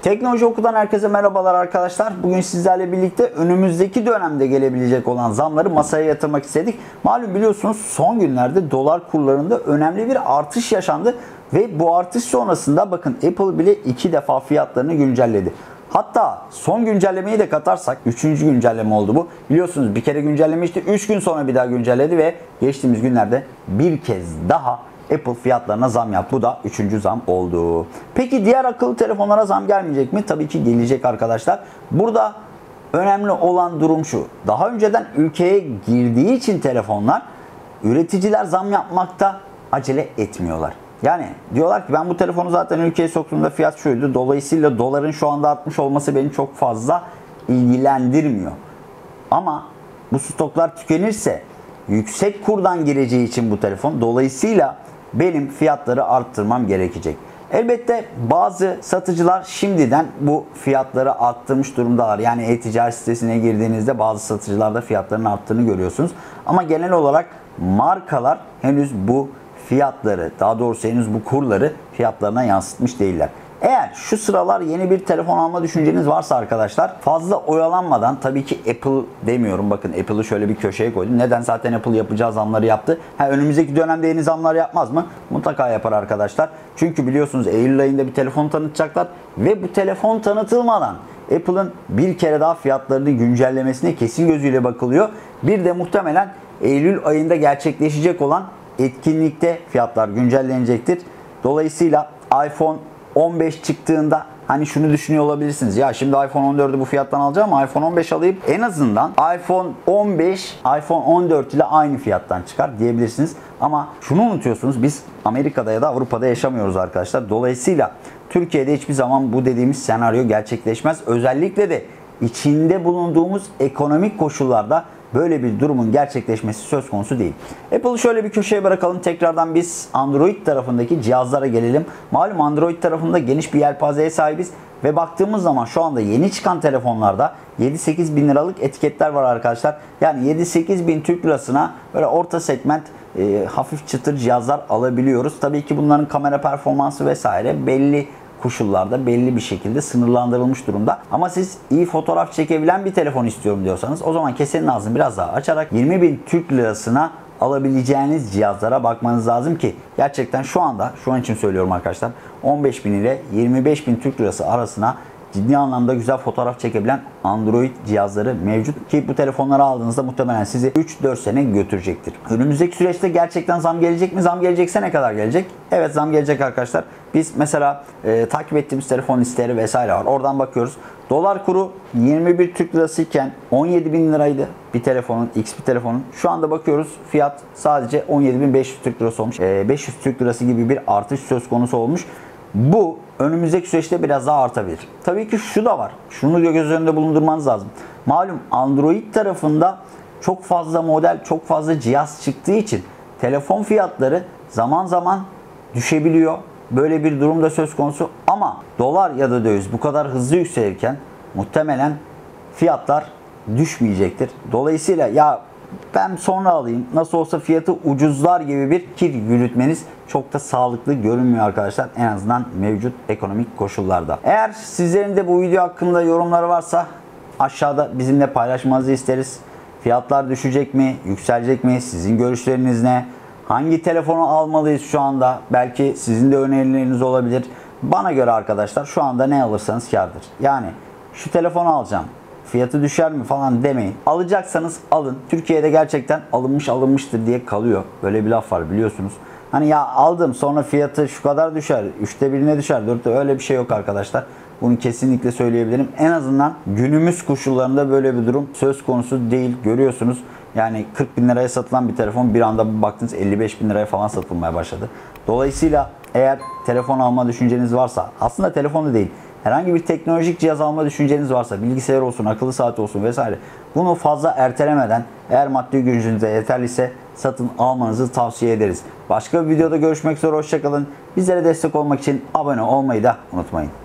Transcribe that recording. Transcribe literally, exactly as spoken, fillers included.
Teknoloji Oku'dan herkese merhabalar arkadaşlar. Bugün sizlerle birlikte önümüzdeki dönemde gelebilecek olan zamları masaya yatırmak istedik. Malum biliyorsunuz son günlerde dolar kurlarında önemli bir artış yaşandı. Ve bu artış sonrasında bakın Apple bile iki defa fiyatlarını güncelledi. Hatta son güncellemeyi de katarsak üçüncü güncelleme oldu bu. Biliyorsunuz bir kere güncellemişti. üç gün sonra bir daha güncelledi ve geçtiğimiz günlerde bir kez daha Apple fiyatlarına zam yaptı. Bu da üçüncü zam oldu. Peki diğer akıllı telefonlara zam gelmeyecek mi? Tabii ki gelecek arkadaşlar. Burada önemli olan durum şu. Daha önceden ülkeye girdiği için telefonlar üreticiler zam yapmakta acele etmiyorlar. Yani diyorlar ki ben bu telefonu zaten ülkeye soktuğumda fiyat şuydu. Dolayısıyla doların şu anda artmış olması beni çok fazla ilgilendirmiyor. Ama bu stoklar tükenirse yüksek kurdan gireceği için bu telefon dolayısıyla benim fiyatları arttırmam gerekecek. Elbette bazı satıcılar şimdiden bu fiyatları arttırmış durumdalar. Yani e-ticaret sitesine girdiğinizde bazı satıcılarda fiyatların arttığını görüyorsunuz. Ama genel olarak markalar henüz bu fiyatları, daha doğrusu henüz bu kurları fiyatlarına yansıtmış değiller. Eğer şu sıralar yeni bir telefon alma düşünceniz varsa arkadaşlar fazla oyalanmadan, tabii ki Apple demiyorum, bakın Apple'ı şöyle bir köşeye koydum. Neden? Zaten Apple yapacağı zamları yaptı. Ha, önümüzdeki dönemde yeni zamlar yapmaz mı? Mutlaka yapar arkadaşlar. Çünkü biliyorsunuz Eylül ayında bir telefon tanıtacaklar ve bu telefon tanıtılmadan Apple'ın bir kere daha fiyatlarını güncellemesine kesin gözüyle bakılıyor. Bir de muhtemelen Eylül ayında gerçekleşecek olan etkinlikte fiyatlar güncellenecektir. Dolayısıyla iPhone on beş çıktığında hani şunu düşünüyor olabilirsiniz. Ya şimdi iPhone on dördü bu fiyattan alacağım ama iPhone on beş alayım. En azından iPhone on beş, iPhone on dört ile aynı fiyattan çıkar diyebilirsiniz. Ama şunu unutuyorsunuz, biz Amerika'da ya da Avrupa'da yaşamıyoruz arkadaşlar. Dolayısıyla Türkiye'de hiçbir zaman bu dediğimiz senaryo gerçekleşmez. Özellikle de içinde bulunduğumuz ekonomik koşullarda böyle bir durumun gerçekleşmesi söz konusu değil. Apple'ı şöyle bir köşeye bırakalım. Tekrardan biz Android tarafındaki cihazlara gelelim. Malum Android tarafında geniş bir yelpazeye sahibiz. Ve baktığımız zaman şu anda yeni çıkan telefonlarda yedi sekiz bin liralık etiketler var arkadaşlar. Yani yedi sekiz bin Türk lirasına böyle orta segment e, hafif çıtır cihazlar alabiliyoruz. Tabii ki bunların kamera performansı vesaire belli koşullarda belli bir şekilde sınırlandırılmış durumda. Ama siz iyi fotoğraf çekebilen bir telefon istiyorum diyorsanız o zaman kesenin ağzını biraz daha açarak yirmi bin Türk lirasına alabileceğiniz cihazlara bakmanız lazım ki gerçekten şu anda, şu an için söylüyorum arkadaşlar, on beş bin ile yirmi beş bin Türk lirası arasına ciddi anlamda güzel fotoğraf çekebilen Android cihazları mevcut ki bu telefonları aldığınızda muhtemelen sizi üç dört sene götürecektir. Önümüzdeki süreçte gerçekten zam gelecek mi? Zam gelecekse ne kadar gelecek? Evet, zam gelecek arkadaşlar. Biz mesela e, takip ettiğimiz telefon listeleri vesaire var. Oradan bakıyoruz. Dolar kuru yirmi bir Türk lirası iken on yedi bin liraydı bir telefonun, X bir telefonun. Şu anda bakıyoruz fiyat sadece on yedi bin beş yüz Türk lirası olmuş. E, beş yüz Türk lirası gibi bir artış söz konusu olmuş. Bu önümüzdeki süreçte biraz daha artabilir. Tabii ki şu da var. Şunu göz önünde bulundurmanız lazım. Malum Android tarafında çok fazla model, çok fazla cihaz çıktığı için telefon fiyatları zaman zaman düşebiliyor. Böyle bir durum da söz konusu. Ama dolar ya da döviz bu kadar hızlı yükselirken muhtemelen fiyatlar düşmeyecektir. Dolayısıyla ya ben sonra alayım, nasıl olsa fiyatı ucuzlar gibi bir fikir yürütmeniz çok da sağlıklı görünmüyor arkadaşlar. En azından mevcut ekonomik koşullarda. Eğer sizlerin de bu video hakkında yorumları varsa aşağıda bizimle paylaşmanızı isteriz. Fiyatlar düşecek mi? Yükselecek mi? Sizin görüşleriniz ne? Hangi telefonu almalıyız şu anda? Belki sizin de önerileriniz olabilir. Bana göre arkadaşlar şu anda ne alırsanız kârdır. Yani şu telefonu alacağım, fiyatı düşer mi falan demeyin. Alacaksanız alın. Türkiye'de gerçekten alınmış alınmıştır diye kalıyor. Böyle bir laf var biliyorsunuz. Hani ya aldım sonra fiyatı şu kadar düşer, üçte birine düşer, dörtte, öyle bir şey yok arkadaşlar. Bunu kesinlikle söyleyebilirim. En azından günümüz koşullarında böyle bir durum söz konusu değil. Görüyorsunuz yani kırk bin liraya satılan bir telefon bir anda baktınız elli beş bin liraya falan satılmaya başladı. Dolayısıyla eğer telefon alma düşünceniz varsa, aslında telefon da değil, herhangi bir teknolojik cihaz alma düşünceniz varsa, bilgisayar olsun, akıllı saat olsun vesaire, bunu fazla ertelemeden eğer maddi gücünüze yeterliyse satın almanızı tavsiye ederiz. Başka bir videoda görüşmek üzere, hoşçakalın. Bizlere destek olmak için abone olmayı da unutmayın.